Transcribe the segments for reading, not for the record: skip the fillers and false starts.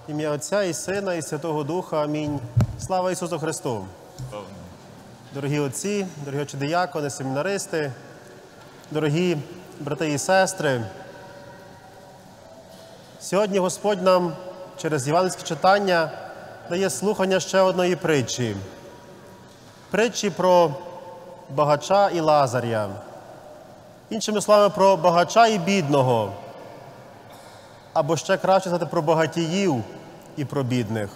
Ім'я Отця і Сина, і Святого Духа. Амінь. Слава Ісусу Христу! Дорогі отці, дорогі отче-диякони, семінаристи, дорогі брати і сестри, сьогодні Господь нам через євангельське читання дає слухання ще одної притчі. Притчі про багача і Лазаря. Іншими словами, про багача і бідного. Або ще краще сказати про багатіїв і про бідних.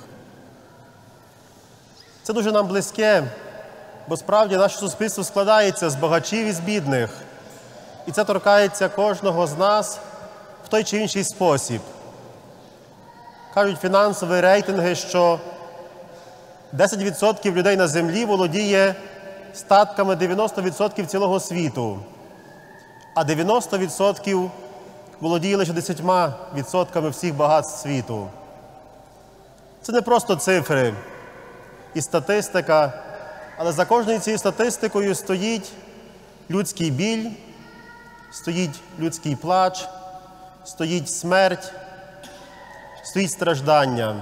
Це дуже нам близьке, бо справді наше суспільство складається з багачів і з бідних. І це торкається кожного з нас в той чи інший спосіб. Кажуть фінансові рейтинги, що 10% людей на землі володіє статками 90% цілого світу, а 90% володіє лише 10% всіх багатств світу. Це не просто цифри і статистика, але за кожною цією статистикою стоїть людський біль, стоїть людський плач, стоїть смерть, стоїть страждання.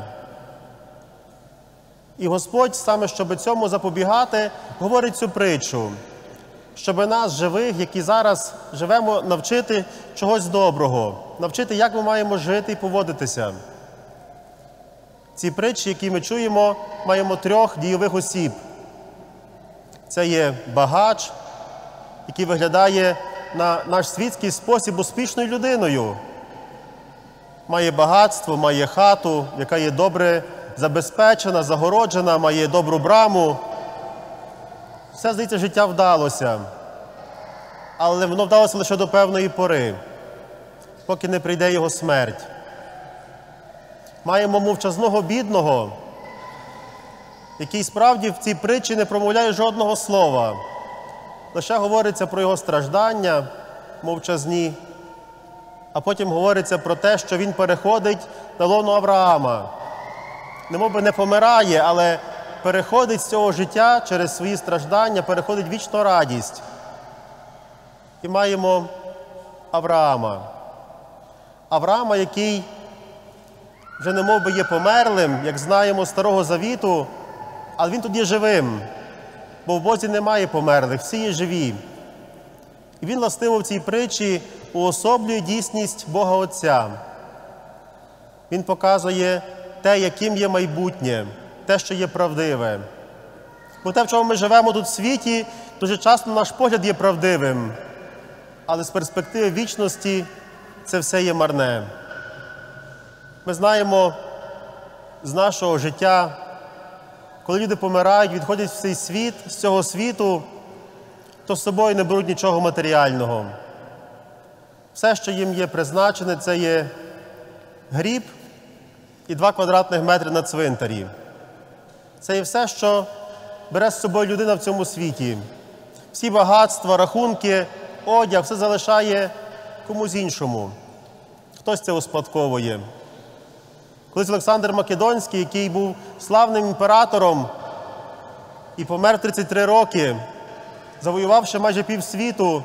І Господь, саме щоб цьому запобігати, говорить цю притчу, щоб нас, живих, які зараз живемо, навчити чогось доброго, навчити, як ми маємо жити і поводитися. Ці притчі, які ми чуємо, маємо трьох дійових осіб. Це є багач, який виглядає на наш світський спосіб успішною людиною. Має багатство, має хату, яка є добре забезпечена, загороджена, має добру браму. Все, здається, життя вдалося. Але воно вдалося лише до певної пори, поки не прийде його смерть. Маємо мовчазного бідного, який справді в цій притчі не промовляє жодного слова. Лише говориться про його страждання мовчазні, а потім говориться про те, що він переходить на лоно Авраама. Немовби не помирає, але переходить з цього життя через свої страждання, переходить в вічну радість. І маємо Авраама. Авраама, який вже немовби є померлим, як знаємо з Старого Завіту, але він тут є живим, бо в Бозі немає померлих, всі є живі. І він, властиво, в цій притчі уособлює дійсність Бога Отця. Він показує те, яким є майбутнє, те, що є правдиве. Бо те, в чому ми живемо тут в світі, дуже часто наш погляд є правдивим, але з перспективи вічності це все є марне. Ми знаємо з нашого життя, коли люди помирають, відходять в цей світ, з цього світу, то з собою не беруть нічого матеріального. Все, що їм є призначене, це є гріб і 2 квадратних метри на цвинтарі. Це є все, що бере з собою людина в цьому світі. Всі багатства, рахунки, одяг, все залишає комусь іншому. Хтось це успадковує. Колись Олександр Македонський, який був славним імператором і помер 33 роки, завоювавши майже півсвіту,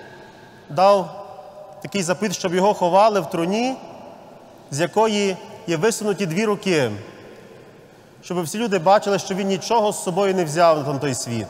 дав такий запит, щоб його ховали в труні, з якої є висунуті 2 руки, щоб всі люди бачили, що він нічого з собою не взяв на той світ.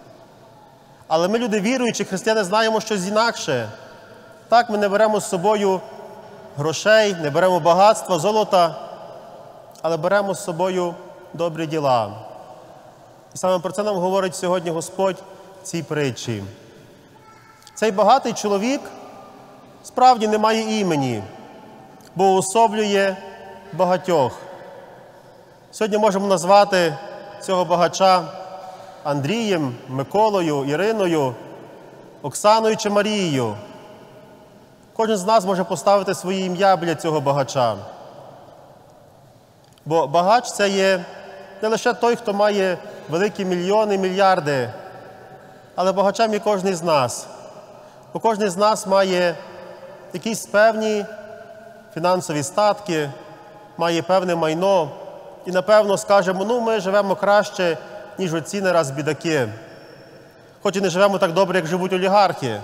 Але ми, люди віруючі, християни, знаємо щось інакше. Так, ми не беремо з собою грошей, не беремо багатства, золота, але беремо з собою добрі діла. І саме про це нам говорить сьогодні Господь в цій притчі. Цей багатий чоловік справді не має імені, бо уособлює багатьох. Сьогодні можемо назвати цього багача Андрієм, Миколою, Іриною, Оксаною чи Марією. Кожен з нас може поставити своє ім'я біля цього багача. Бо багач – це є не лише той, хто має великі мільйони, мільярди, але багачем є кожен з нас. Бо кожен з нас має якісь певні фінансові статки, має певне майно. І, напевно, скажемо, ми живемо краще, ніж оці не раз бідаки. Хоч і не живемо так добре, як живуть олігархи.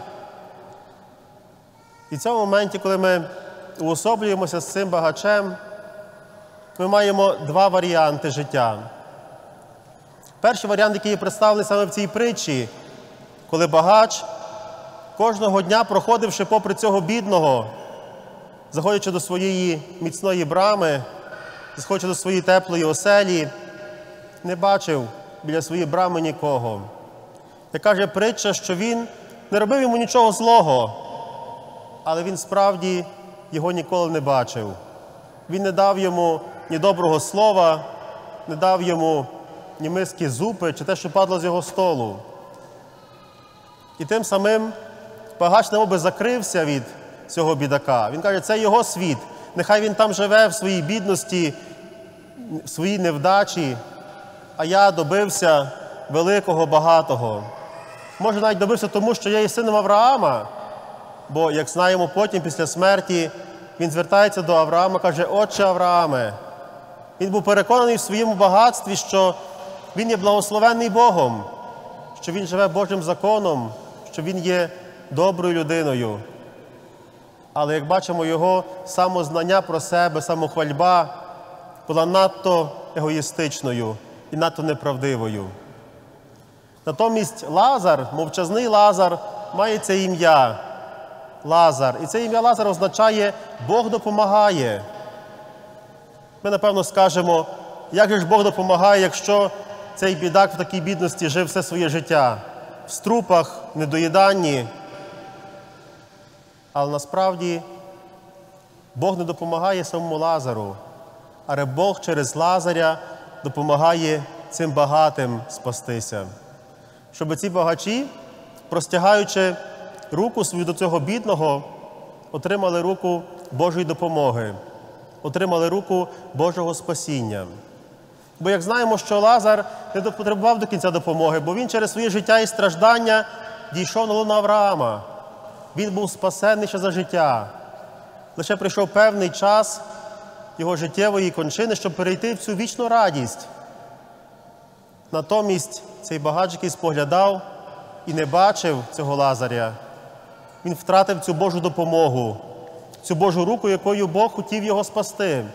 І в цьому моменті, коли ми уособлюємося з цим багачем, ми маємо два варіанти життя. Перший варіант, який є представлений саме в цій притчі, коли багач кожного дня, проходивши попри цього бідного, заходячи до своєї міцної брами, заходячи до своєї теплої оселі, не бачив біля своєї брами нікого. Як каже притча, що він не робив йому нічого злого, але він справді його ніколи не бачив. Він не дав йому ні доброго слова, не дав йому ні миски зупи, чи те, що падло з його столу. І тим самим багач немовби закрився від цього бідака. Він каже, це його світ. Нехай він там живе в своїй бідності, в своїй невдачі, а я добився великого, багатого. Може, навіть добився тому, що я є сином Авраама, бо, як знаємо, потім, після смерті, він звертається до Авраама, каже, «Отче Аврааме». Він був переконаний в своєму багатстві, що він є благословенний Богом, що він живе Божим законом, що він є доброю людиною. Але, як бачимо, його самознання про себе, самохвальба була надто егоїстичною і надто неправдивою. Натомість Лазар, мовчазний Лазар, має це ім'я Лазар. І це ім'я Лазар означає «Бог допомагає». Ми, напевно, скажемо, як же ж Бог допомагає, якщо цей бідак в такій бідності жив все своє життя, в струпах, недоїданні. Але насправді Бог не допомагає самому Лазару, але Бог через Лазаря допомагає цим багатим спастися. Щоб ці багачі, простягаючи руку свою до цього бідного, отримали руку Божої допомоги, отримали руку Божого спасіння. Бо, як знаємо, що Лазар не потребував до кінця допомоги, бо він через своє життя і страждання дійшов на лоно Авраама. Він був спасений ще за життя. Лише прийшов певний час його життєвої кончини, щоб перейти в цю вічну радість. Натомість цей багач, який споглядав і не бачив цього Лазаря, він втратив цю Божу допомогу, цю Божу руку, якою Бог хотів його спасти.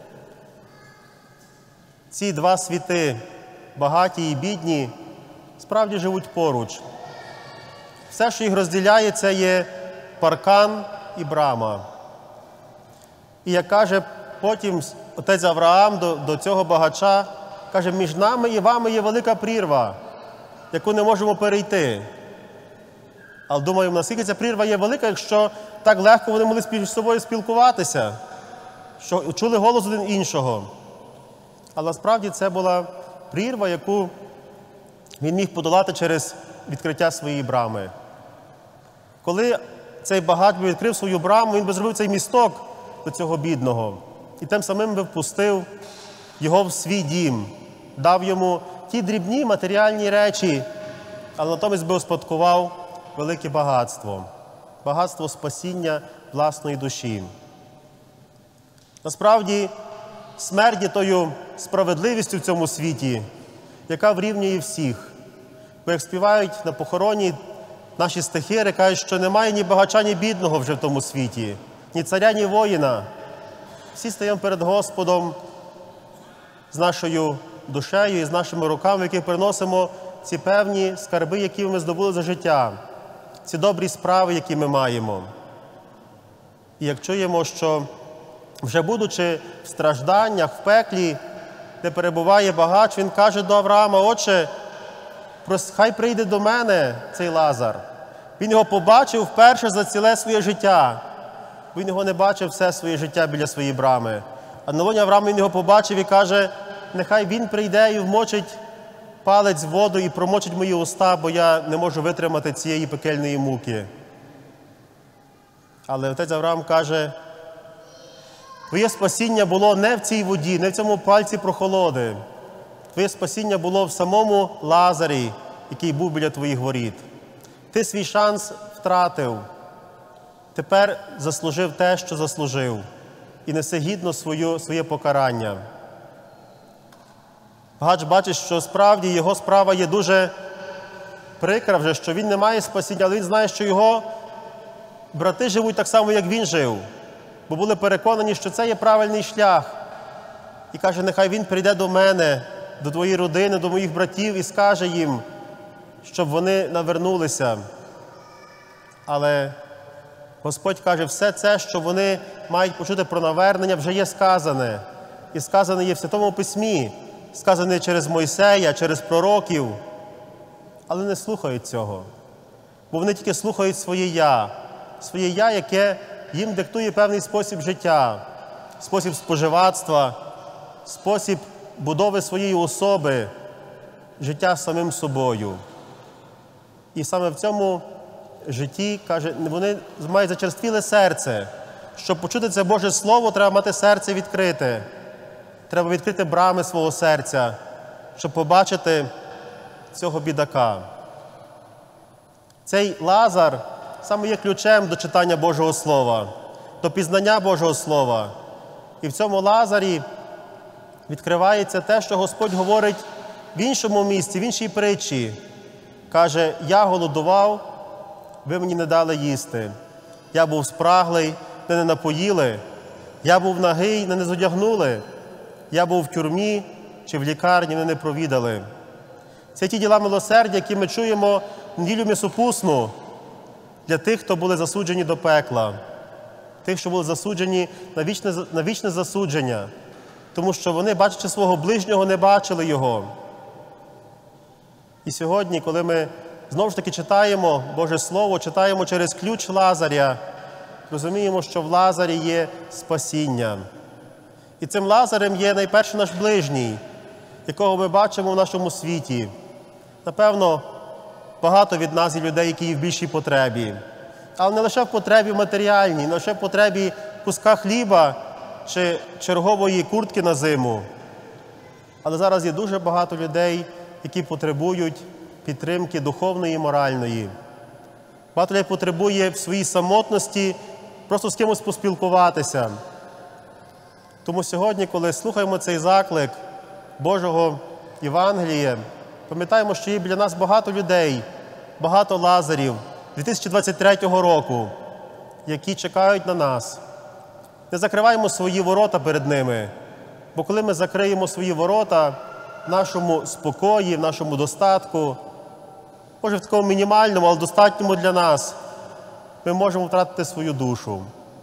Ці два світи, багаті і бідні, справді живуть поруч. Все, що їх розділяє, це є паркан і брама. І як каже потім отець Авраам до цього багача, каже, між нами і вами є велика прірва, яку не можемо перейти. Але думаємо, наскільки ця прірва є велика, якщо так легко вони могли між собою спілкуватися, що чули голос один іншого. Але насправді це була прірва, яку він міг подолати через відкриття своєї брами. Коли цей багач би відкрив свою браму, він би зробив цей місток до цього бідного. І тим самим би впустив його в свій дім, дав йому ті дрібні матеріальні речі, але натомість би успадкував велике багатство. Багатство спасіння власної душі. Насправді, смерть є тою справедливістю в цьому світі, яка врівнює всіх. Бо як співають на похороні наші стихири, кажуть, що немає ні багача, ні бідного вже в тому світі, ні царя, ні воїна. Всі стаємо перед Господом з нашою душею і з нашими руками, в яких приносимо ці певні скарби, які ми здобули за життя, ці добрі справи, які ми маємо. І як чуємо, що вже будучи в стражданнях, в пеклі, де перебуває багач, він каже до Авраама, «Отче, хай прийде до мене цей Лазар». Він його побачив вперше за ціле своє життя. Він його не бачив все своє життя біля своєї брами. А на лоні Авраама він його побачив і каже, нехай він прийде і вмочить палець в воду і промочить мої уста, бо я не можу витримати цієї пекельної муки. Але отець Авраам каже, твоє спасіння було не в цій воді, не в цьому пальці прохолоди. Твоє спасіння було в самому Лазарі, який був біля твоїх воріт. Ти свій шанс втратив. Тепер заслужив те, що заслужив. І неси гідно своє покарання. Багач бачить, що справді його справа є дуже прикра вже, що він не має спасіння, але він знає, що його брати живуть так само, як він жив. Бо були переконані, що це є правильний шлях. І каже, нехай він прийде до мене, до твоєї родини, до моїх братів і скаже їм, щоб вони навернулися. Але Господь каже, все це, що вони мають почути про навернення, вже є сказане. І сказане є в Святому Письмі, сказане через Мойсея, через пророків. Але не слухають цього. Бо вони тільки слухають своє «я», яке їм диктує певний спосіб життя, спосіб споживацтва, спосіб будови своєї особи, життя самим собою. І саме в цьому житті, каже, вони мають зачерствіле серце. Щоб почути це Боже Слово, треба мати серце відкрите. Треба відкрити брами свого серця, щоб побачити цього бідака. Цей Лазар саме є ключем до читання Божого Слова, до пізнання Божого Слова. І в цьому Лазарі відкривається те, що Господь говорить в іншому місці, в іншій притчі. Каже, я голодував, ви мені не дали їсти. Я був спраглий, мене не напоїли. Я був нагий, мене не зодягнули. Я був в тюрмі чи в лікарні, мене не провідали. Це ті діла милосердя, які ми чуємо в неділю місопусну для тих, хто були засуджені до пекла. Тих, що були засуджені на вічне засудження. Тому що вони, бачачи свого ближнього, не бачили його. І сьогодні, коли ми знову ж таки читаємо Боже Слово, читаємо через ключ Лазаря, розуміємо, що в Лазарі є спасіння. І цим Лазарем є найперше наш ближній, якого ми бачимо в нашому світі. Напевно, багато від нас є людей, які є в більшій потребі. Але не лише в потребі матеріальній, не лише в потребі куска хліба чи чергової куртки на зиму. Але зараз є дуже багато людей, які потребують підтримки духовної і моральної. Багато людей потребує в своїй самотності просто з кимось поспілкуватися. Тому сьогодні, коли слухаємо цей заклик Божого Євангелія, пам'ятаємо, що є біля нас багато людей, багато Лазарів 2023 року, які чекають на нас. Не закриваємо свої ворота перед ними, бо коли ми закриємо свої ворота в нашому спокої, в нашому достатку, може в такому мінімальному, але достатньому для нас, ми можемо втратити свою душу.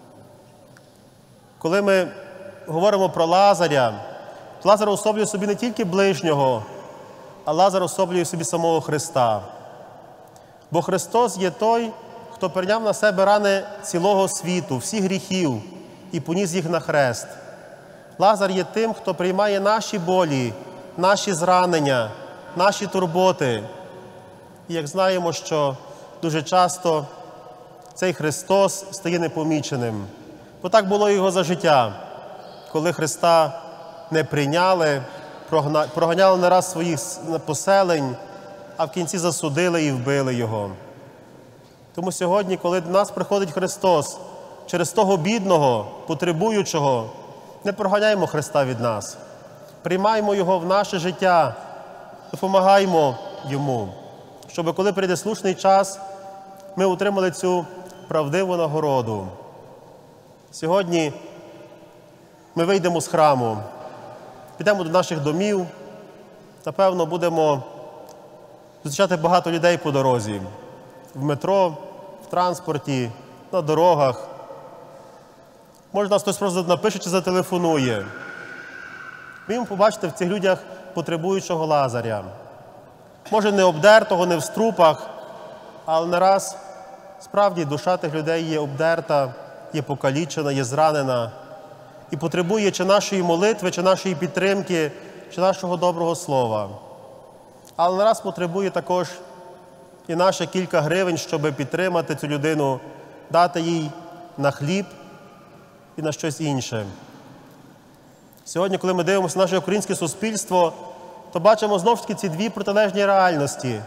Коли ми говоримо про Лазаря, то Лазар особлює собі не тільки ближнього, а Лазар особлює собі самого Христа. Бо Христос є той, хто прийняв на себе рани цілого світу, всіх гріхів, і поніс їх на хрест. Лазар є тим, хто приймає наші болі, наші зранення, наші турботи. І як знаємо, що дуже часто цей Христос стає непоміченим. Бо так було його за життя, коли Христа не прийняли, проганяли не раз своїх поселень, а в кінці засудили і вбили його. Тому сьогодні, коли до нас приходить Христос, через того бідного, потребуючого, не проганяємо Христа від нас. Приймаємо Його в наше життя, допомагаємо Йому, щоб коли прийде слушний час, ми отримали цю правдиву нагороду. Сьогодні ми вийдемо з храму, підемо до наших домів, напевно, будемо зустрічати багато людей по дорозі, в метро, в транспорті, на дорогах. Може, нас хтось просто напише чи зателефонує. Ми побачите в цих людях потребуючого Лазаря. Може, не обдертого, не в струпах, але не раз справді душа тих людей є обдерта, є покалічена, є зранена і потребує чи нашої молитви, чи нашої підтримки, чи нашого доброго слова. Але не раз потребує також і наші кілька гривень, щоб підтримати цю людину, дати їй на хліб і на щось інше. Сьогодні, коли ми дивимося на наше українське суспільство, то бачимо знову ж таки ці дві протилежні реальності.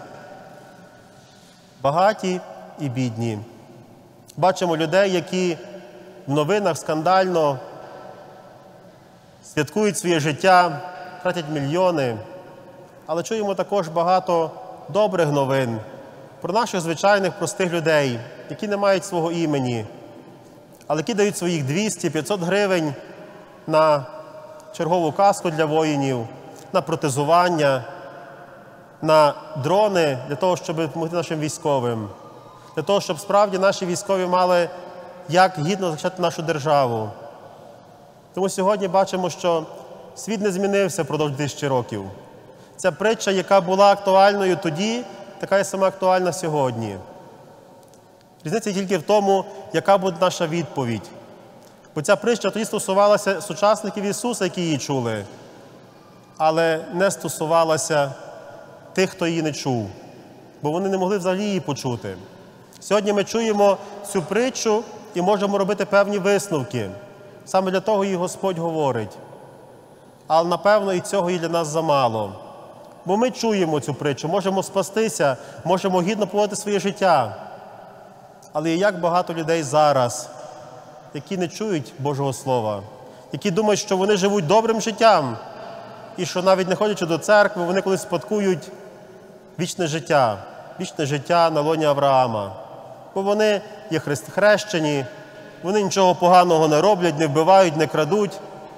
Багаті і бідні. Бачимо людей, які в новинах скандально святкують своє життя, тратять мільйони. Але чуємо також багато добрих новин про наших звичайних простих людей, які не мають свого імені, але які дають своїх 200-500 гривень на чергову каску для воїнів, на протезування, на дрони для того, щоб допомогти нашим військовим, для того, щоб справді наші військові мали як гідно захищати нашу державу. Тому сьогодні бачимо, що світ не змінився впродовж 2000 років. Ця притча, яка була актуальною тоді, така і сама актуальна сьогодні. Різниця тільки в тому, яка буде наша відповідь. Бо ця притча тоді стосувалася сучасників Ісуса, які її чули, але не стосувалася тих, хто її не чув, бо вони не могли взагалі її почути. Сьогодні ми чуємо цю притчу і можемо робити певні висновки. Саме для того її Господь говорить. Але, напевно, і цього і для нас замало. Бо ми чуємо цю притчу, можемо спастися, можемо гідно поводити своє життя. Але є як багато людей зараз, які не чують Божого Слова, які думають, що вони живуть добрим життям, і що навіть не ходячи до церкви, вони колись спадкують вічне життя на лоні Авраама. Бо вони є хрещені, вони нічого поганого не роблять, не вбивають, не крадуть.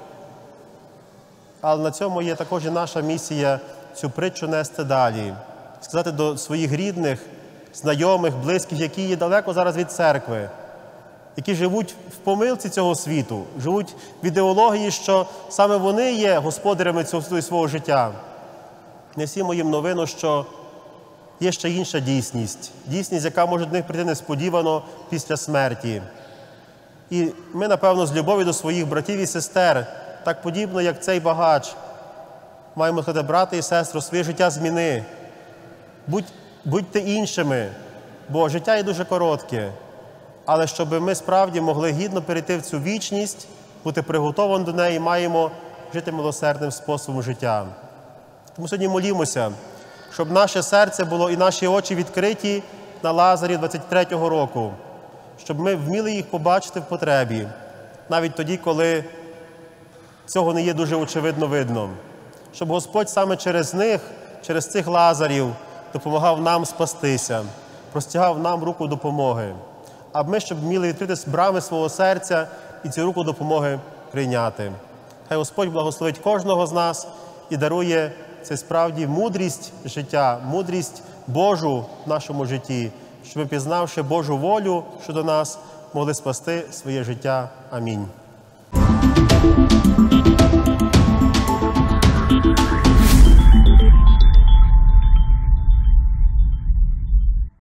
Але на цьому є також і наша місія цю притчу нести далі. Сказати до своїх рідних, знайомих, близьких, які є далеко зараз від церкви, які живуть в помилці цього світу, живуть в ідеології, що саме вони є господарями цього свого життя. Несімо їм новину, що є ще інша дійсність, яка може до них прийти несподівано після смерті. І ми, напевно, з любові до своїх братів і сестер, так подібно, як цей багач, маємо сказати: брати і сестри, своє життя зміни. Будьте іншими, бо життя є дуже коротке. Але щоб ми справді могли гідно перейти в цю вічність, бути приготовані до неї, маємо жити милосердним способом життя. Тому сьогодні молімося, щоб наше серце було і наші очі відкриті на Лазарі 23-го року, щоб ми вміли їх побачити в потребі, навіть тоді, коли цього не є дуже очевидно видно. Щоб Господь саме через них, через цих Лазарів, допомагав нам спастися, простягав нам руку допомоги. А ми, щоб вміли відкрити брами свого серця і цю руку допомоги прийняти. Хай Господь благословить кожного з нас і дарує це справді мудрість життя, мудрість Божу в нашому житті, щоб ми, пізнавши Божу волю щодо нас, могли спасти своє життя. Амінь.